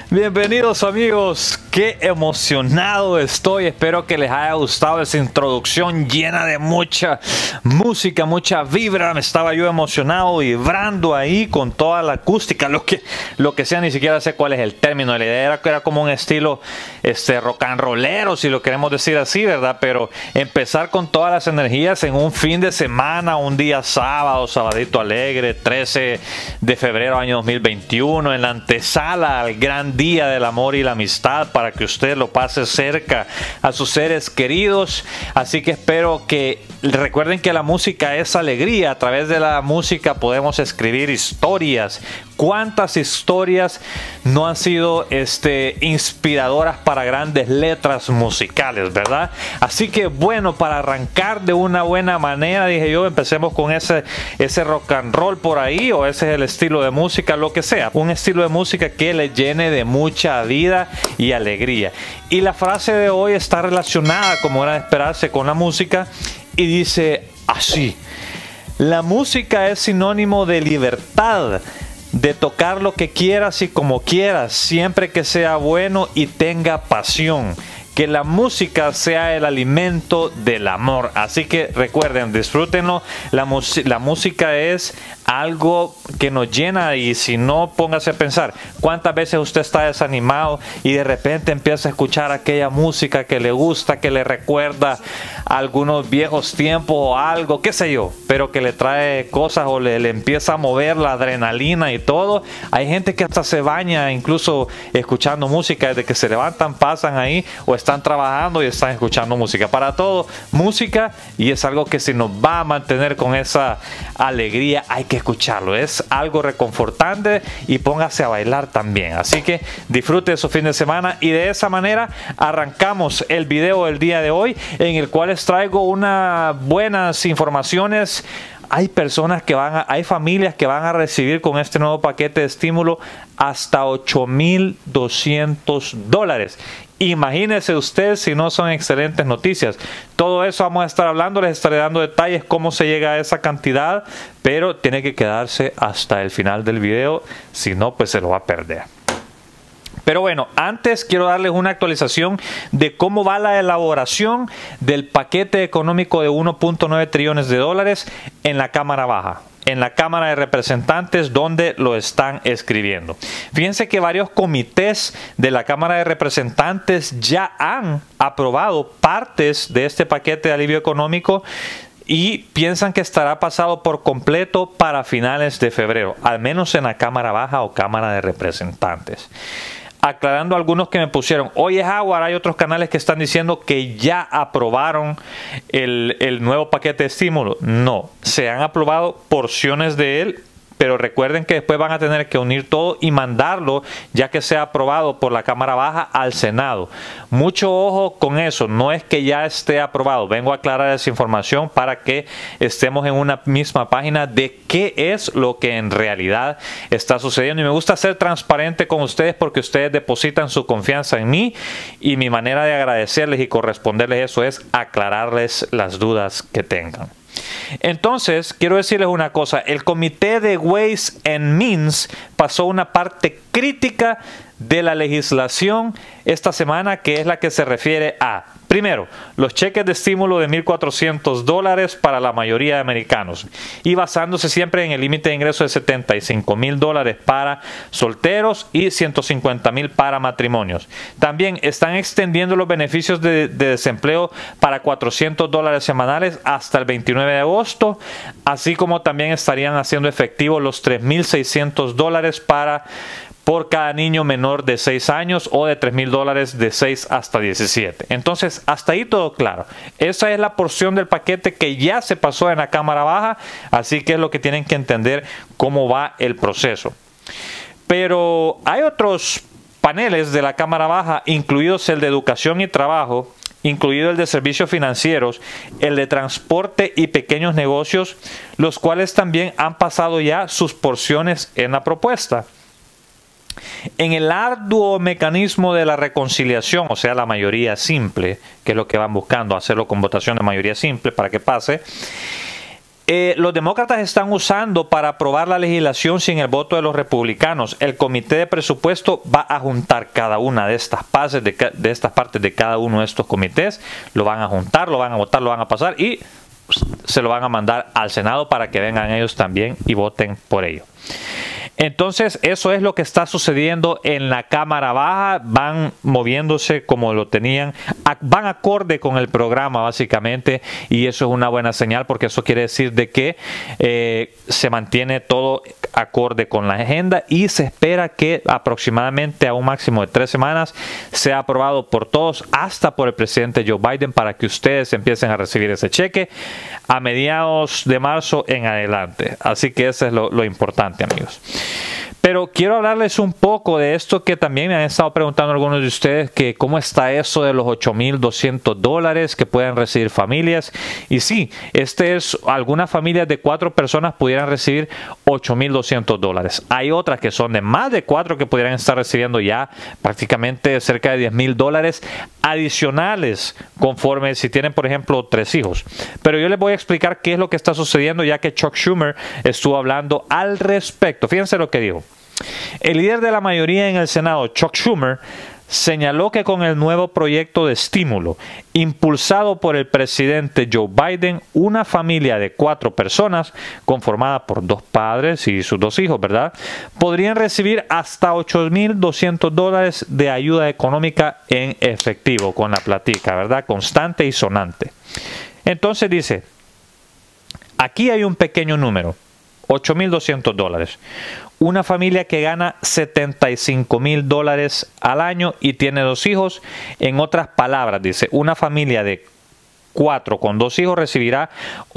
Bienvenidos amigos, qué emocionado estoy, espero que les haya gustado esa introducción llena de mucha música, mucha vibra. Me estaba yo emocionado, vibrando ahí con toda la acústica, lo que sea, ni siquiera sé cuál es el término. La idea era que era como un estilo rock and rollero, si lo queremos decir así, ¿verdad? Pero empezar con todas las energías en un fin de semana, un día sábado, sabadito alegre, 13 de febrero año 2021, en la antesala al gran día del amor y la amistad, para que usted lo pase cerca a sus seres queridos. Así que espero que recuerden que la música es alegría. A través de la música podemos escribir historias. ¿Cuántas historias no han sido inspiradoras para grandes letras musicales, verdad? Así que bueno, para arrancar de una buena manera, dije yo, empecemos con ese rock and roll por ahí, o ese es el estilo de música, lo que sea. Un estilo de música que le llene de mucha vida y alegría. Y la frase de hoy está relacionada, como era de esperarse, con la música, y dice así: la música es sinónimo de libertad, de tocar lo que quieras y como quieras, siempre que sea bueno y tenga pasión. Que la música sea el alimento del amor. Así que recuerden, disfrútenlo. La música es algo que nos llena, y si no, póngase a pensar cuántas veces usted está desanimado y de repente empieza a escuchar aquella música que le gusta, que le recuerda a algunos viejos tiempos o algo, qué sé yo, pero que le trae cosas o le empieza a mover la adrenalina y todo. Hay gente que hasta se baña incluso escuchando música, desde que se levantan pasan ahí o están trabajando y están escuchando música. Para todo, música, y es algo que si nos va a mantener con esa alegría, hay que escucharlo. Es algo reconfortante, y póngase a bailar también. Así que disfrute de su fin de semana, y de esa manera arrancamos el video del día de hoy, en el cual les traigo unas buenas informaciones. Hay personas que hay familias que van a recibir con este nuevo paquete de estímulo hasta $8,200. Imagínese usted si no son excelentes noticias. Todo eso vamos a estar hablando, les estaré dando detalles cómo se llega a esa cantidad, pero tiene que quedarse hasta el final del video, si no, pues se lo va a perder. Pero bueno, antes quiero darles una actualización de cómo va la elaboración del paquete económico de 1.9 trillones de dólares en la Cámara Baja, en la Cámara de Representantes, donde lo están escribiendo. Fíjense que varios comités de la Cámara de Representantes ya han aprobado partes de este paquete de alivio económico, y piensan que estará pasado por completo para finales de febrero, al menos en la Cámara Baja o Cámara de Representantes. Aclarando algunos que me pusieron, oye Howard, hay otros canales que están diciendo que ya aprobaron el nuevo paquete de estímulo. No, se han aprobado porciones de él, pero recuerden que después van a tener que unir todo y mandarlo, ya que sea aprobado por la Cámara Baja, al Senado. Mucho ojo con eso, no es que ya esté aprobado. Vengo a aclarar esa información para que estemos en una misma página de qué es lo que en realidad está sucediendo. Y me gusta ser transparente con ustedes, porque ustedes depositan su confianza en mí, y mi manera de agradecerles y corresponderles eso es aclararles las dudas que tengan. Entonces, quiero decirles una cosa: el Comité de Ways and Means pasó una parte crítica de la legislación esta semana, que es la que se refiere a, primero, los cheques de estímulo de $1,400 para la mayoría de americanos, y basándose siempre en el límite de ingreso de $75,000 para solteros y $150,000 para matrimonios. También están extendiendo los beneficios de desempleo para $400 semanales hasta el 29 de agosto, así como también estarían haciendo efectivos los $3,600 por cada niño menor de 6 años, o de $3,000 de 6 hasta 17. Entonces, hasta ahí todo claro. Esa es la porción del paquete que ya se pasó en la Cámara Baja, así que es lo que tienen que entender cómo va el proceso. Pero hay otros paneles de la Cámara Baja, incluidos el de Educación y Trabajo, incluido el de Servicios Financieros, el de Transporte y Pequeños Negocios, los cuales también han pasado ya sus porciones en la propuesta. En el arduo mecanismo de la reconciliación, o sea, la mayoría simple, que es lo que van buscando, hacerlo con votación de mayoría simple para que pase, los demócratas están usando para aprobar la legislación sin el voto de los republicanos. El comité de presupuesto va a juntar cada una de estas partes de cada uno de estos comités, lo van a juntar, lo van a votar, lo van a pasar y se lo van a mandar al Senado para que vengan ellos también y voten por ello. Entonces, eso es lo que está sucediendo en la Cámara Baja. Van moviéndose como lo tenían, van acorde con el programa básicamente, y eso es una buena señal porque eso quiere decir de que se mantiene todo acorde con la agenda y se espera que aproximadamente a un máximo de 3 semanas sea aprobado por todos, hasta por el presidente Joe Biden, para que ustedes empiecen a recibir ese cheque a mediados de marzo en adelante. Así que eso es lo importante, amigos. Pero quiero hablarles un poco de esto que también me han estado preguntando algunos de ustedes, que cómo está eso de los $8,200 que pueden recibir familias. Y sí, algunas familias de 4 personas pudieran recibir $8,200. Hay otras que son de más de 4 que pudieran estar recibiendo ya prácticamente cerca de $10,000 adicionales, conforme si tienen, por ejemplo, 3 hijos. Pero yo les voy a explicar qué es lo que está sucediendo, ya que Chuck Schumer estuvo hablando al respecto. Fíjense lo que dijo. El líder de la mayoría en el Senado, Chuck Schumer, señaló que con el nuevo proyecto de estímulo impulsado por el presidente Joe Biden, una familia de 4 personas, conformada por 2 padres y sus 2 hijos, ¿verdad?, podrían recibir hasta $8,200 de ayuda económica en efectivo, con la platica, ¿verdad?, constante y sonante. Entonces dice, aquí hay un pequeño número, $8,200. Una familia que gana $75,000 al año y tiene 2 hijos. En otras palabras, dice, una familia de 4 con 2 hijos recibirá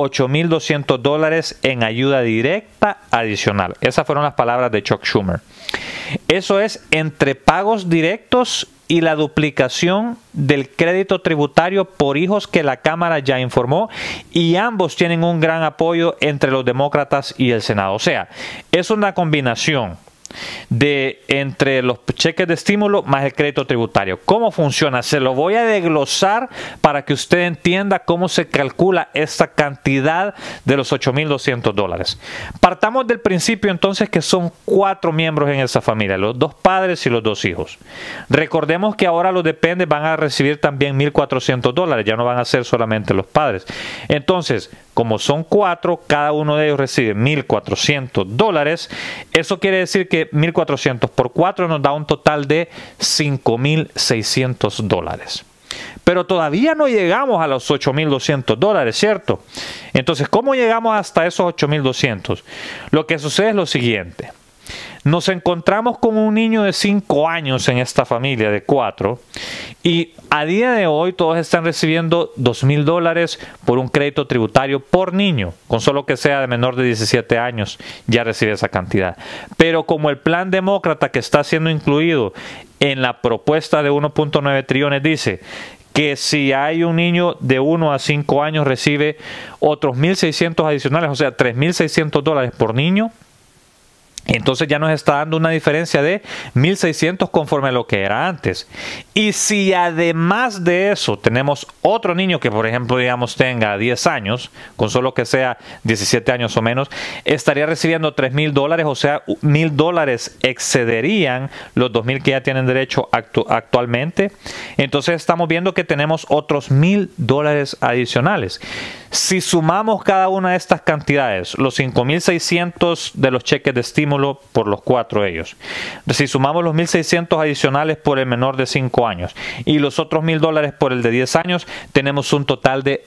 $8,200 en ayuda directa adicional. Esas fueron las palabras de Chuck Schumer. Eso es entre pagos directos y la duplicación del crédito tributario por hijos que la Cámara ya informó, y ambos tienen un gran apoyo entre los demócratas y el Senado. O sea, es una combinación de entre los cheques de estímulo más el crédito tributario. ¿Cómo funciona? Se lo voy a desglosar para que usted entienda cómo se calcula esta cantidad de los $8,200. Partamos del principio entonces que son 4 miembros en esa familia, los 2 padres y los 2 hijos. Recordemos que ahora los dependes van a recibir también $1,400, ya no van a ser solamente los padres. Entonces, como son 4, cada uno de ellos recibe $1,400. Eso quiere decir que 1,400 por 4 nos da un total de $5,600. Pero todavía no llegamos a los $8,200, ¿cierto? Entonces, ¿cómo llegamos hasta esos $8,200? Lo que sucede es lo siguiente. Nos encontramos con un niño de 5 años en esta familia de 4 y a día de hoy todos están recibiendo $2,000 por un crédito tributario por niño, con solo que sea de menor de 17 años ya recibe esa cantidad. Pero como el plan demócrata que está siendo incluido en la propuesta de 1.9 trillones dice que si hay un niño de 1 a 5 años recibe otros $1,600 adicionales, o sea, $3,600 por niño, entonces ya nos está dando una diferencia de $1,600 conforme a lo que era antes. Y si además de eso tenemos otro niño que, por ejemplo, digamos tenga 10 años, con solo que sea 17 años o menos, estaría recibiendo $3,000, o sea, $1,000 excederían los $2,000 que ya tienen derecho actualmente. Entonces estamos viendo que tenemos otros $1,000 adicionales. Si sumamos cada una de estas cantidades, los 5,600 de los cheques de estímulo por los 4 ellos, si sumamos los 1,600 adicionales por el menor de 5 años y los otros $1,000 por el de 10 años, tenemos un total de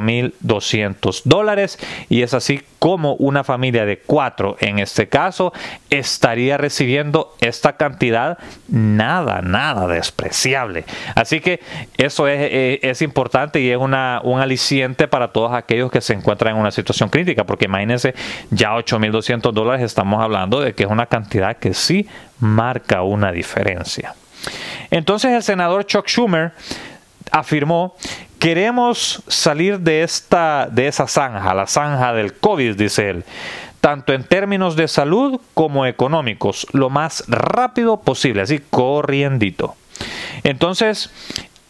$8,200, y es así como una familia de 4 en este caso estaría recibiendo esta cantidad nada despreciable. Así que eso es importante y es un aliciente para todos aquellos que se encuentran en una situación crítica, porque imagínense, ya $8,200 estamos hablando de que es una cantidad que sí marca una diferencia. Entonces el senador Chuck Schumer afirmó: queremos salir de esa zanja, la zanja del COVID, dice él, tanto en términos de salud como económicos, lo más rápido posible, así corriendito. Entonces,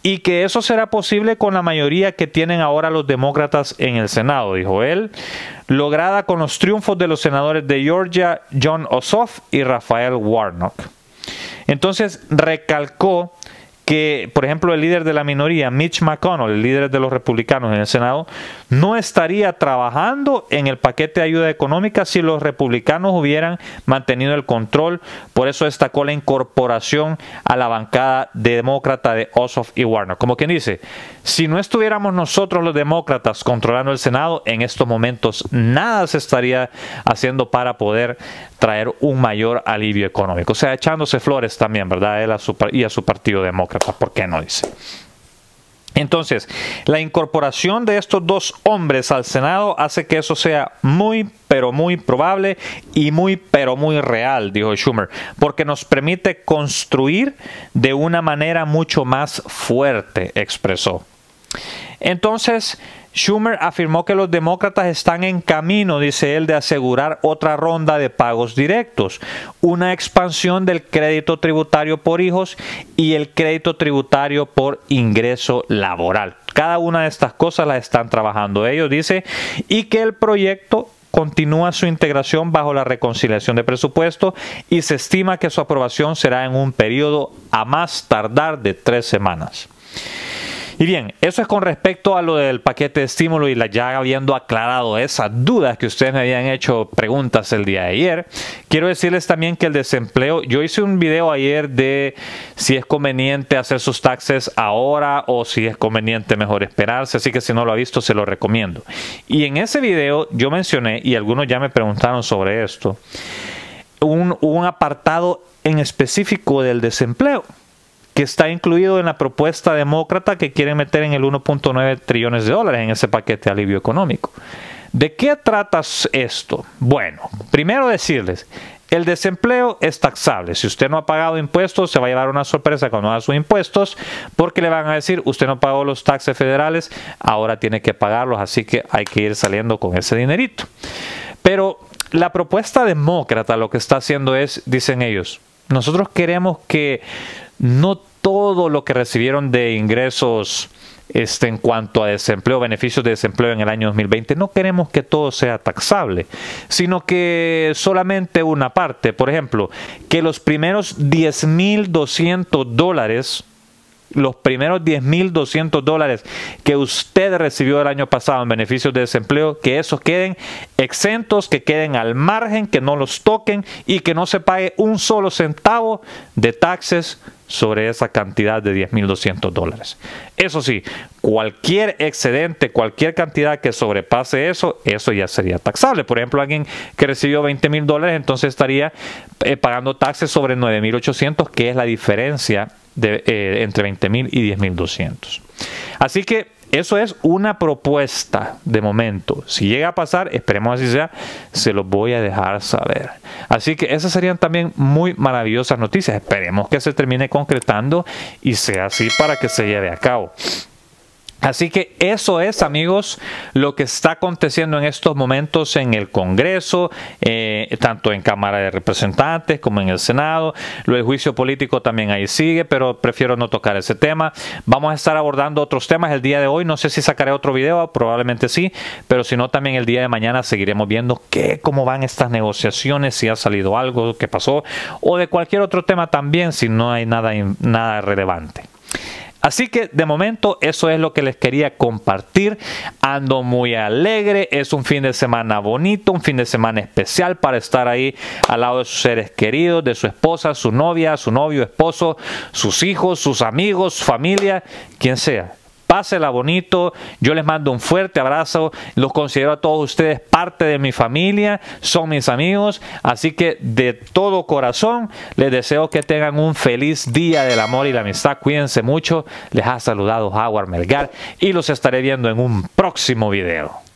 y que eso será posible con la mayoría que tienen ahora los demócratas en el Senado, dijo él, lograda con los triunfos de los senadores de Georgia, Jon Ossoff y Raphael Warnock. Entonces recalcó que, por ejemplo, el líder de la minoría, Mitch McConnell, el líder de los republicanos en el Senado, no estaría trabajando en el paquete de ayuda económica si los republicanos hubieran mantenido el control. Por eso destacó la incorporación a la bancada demócrata de Ossoff y Warnock. Como quien dice, si no estuviéramos nosotros los demócratas controlando el Senado, en estos momentos nada se estaría haciendo para poder traer un mayor alivio económico. O sea, echándose flores también, ¿verdad? Él y a su partido demócrata. ¿Por qué no dice? Entonces, la incorporación de estos dos hombres al Senado hace que eso sea muy, pero muy probable y muy, pero muy real, dijo Schumer, porque nos permite construir de una manera mucho más fuerte, expresó. Entonces, Schumer afirmó que los demócratas están en camino, dice él, de asegurar otra ronda de pagos directos, una expansión del crédito tributario por hijos y el crédito tributario por ingreso laboral. Cada una de estas cosas las están trabajando ellos, dice, y que el proyecto continúa su integración bajo la reconciliación de presupuesto y se estima que su aprobación será en un periodo a más tardar de 3 semanas. Y bien, eso es con respecto a lo del paquete de estímulo y ya habiendo aclarado esas dudas que ustedes me habían hecho preguntas el día de ayer. Quiero decirles también que el desempleo, yo hice un video ayer de si es conveniente hacer sus taxes ahora o si es conveniente mejor esperarse, así que si no lo ha visto se lo recomiendo. Y en ese video yo mencioné, y algunos ya me preguntaron sobre esto, un apartado en específico del desempleo, que está incluido en la propuesta demócrata que quieren meter en el 1.9 trillones de dólares en ese paquete de alivio económico. ¿De qué tratas esto? Bueno, primero decirles, el desempleo es taxable. Si usted no ha pagado impuestos, se va a llevar una sorpresa cuando haga sus impuestos, porque le van a decir, usted no pagó los taxes federales, ahora tiene que pagarlos, así que hay que ir saliendo con ese dinerito. Pero la propuesta demócrata lo que está haciendo es, dicen ellos, nosotros queremos que no todo lo que recibieron de ingresos en cuanto a desempleo, beneficios de desempleo en el año 2020, no queremos que todo sea taxable, sino que solamente una parte. Por ejemplo, que los primeros $10,200, los primeros $10,200 que usted recibió el año pasado en beneficios de desempleo, que esos queden exentos, que queden al margen, que no los toquen y que no se pague un solo centavo de taxes sobre esa cantidad de $10,200. Eso sí, cualquier excedente, cualquier cantidad que sobrepase eso, eso ya sería taxable. Por ejemplo, alguien que recibió $20,000, entonces estaría pagando taxes sobre $9,800, que es la diferencia entre $20,000 y $10,200. Así que eso es una propuesta de momento. Si llega a pasar, esperemos así sea, se los voy a dejar saber. Así que esas serían también muy maravillosas noticias. Esperemos que se termine concretando y sea así para que se lleve a cabo. Así que eso es, amigos, lo que está aconteciendo en estos momentos en el Congreso, tanto en Cámara de Representantes como en el Senado. Lo del juicio político también ahí sigue, pero prefiero no tocar ese tema. Vamos a estar abordando otros temas el día de hoy. No sé si sacaré otro video, probablemente sí, pero si no, también el día de mañana seguiremos viendo cómo van estas negociaciones, si ha salido algo, qué pasó, o de cualquier otro tema también, si no hay nada relevante. Así que de momento eso es lo que les quería compartir. Ando muy alegre, es un fin de semana bonito, un fin de semana especial para estar ahí al lado de sus seres queridos, de su esposa, su novia, su novio, esposo, sus hijos, sus amigos, su familia, quien sea. Pásela bonito, yo les mando un fuerte abrazo, los considero a todos ustedes parte de mi familia, son mis amigos, así que de todo corazón les deseo que tengan un feliz día del amor y la amistad, cuídense mucho, les ha saludado Howard Melgar y los estaré viendo en un próximo video.